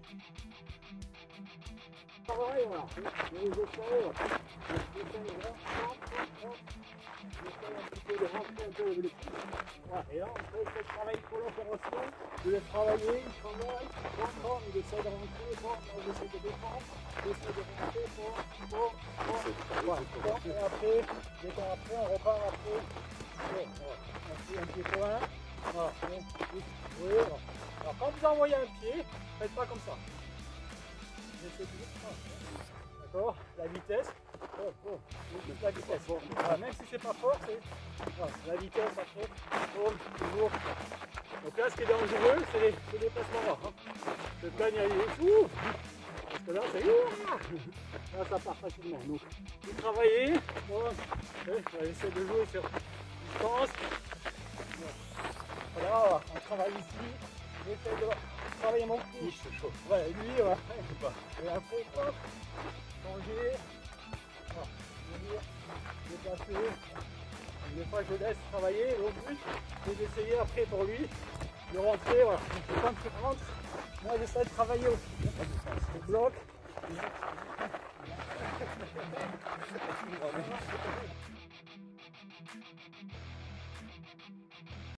Pareil, voilà. Les essayer, j'essaie un petit peu de rentrer un peu le pied. Voilà. Et là, on peut essayer de travailler pour l'opération, de le travailler, il travaille, bon, il essaie de rentrer, bon, j'essaie de défendre, j'essaie de rentrer, bon, voilà. Bon, et après, dès qu'après, on repart après. Bon, voilà. Un pied pour un. Voilà. Oui, voilà. Alors, quand vous envoyez un pied, faites pas comme ça. D'accord. La vitesse. La vitesse. Voilà, même si c'est pas fort, c'est voilà, la vitesse après. Toujours. Donc là, ce qui est dangereux, c'est les déplacements là. Hein. Le gagne à ouh. Parce que là, c'est là, ça part facilement. Donc, vous travaillez. Bon, j'essaie de jouer sur distance. Voilà, on travaille ici. J'essaie de travailler mon cou. C'est chaud. Ouais, lui, ouais. Et après, hop, changer. Voilà, venir, déplacer. Des fois, je laisse travailler. Le but, c'est d'essayer après pour lui de rentrer. Voilà. Donc, quand il rentre, moi, j'essaie de travailler aussi. Je bloque.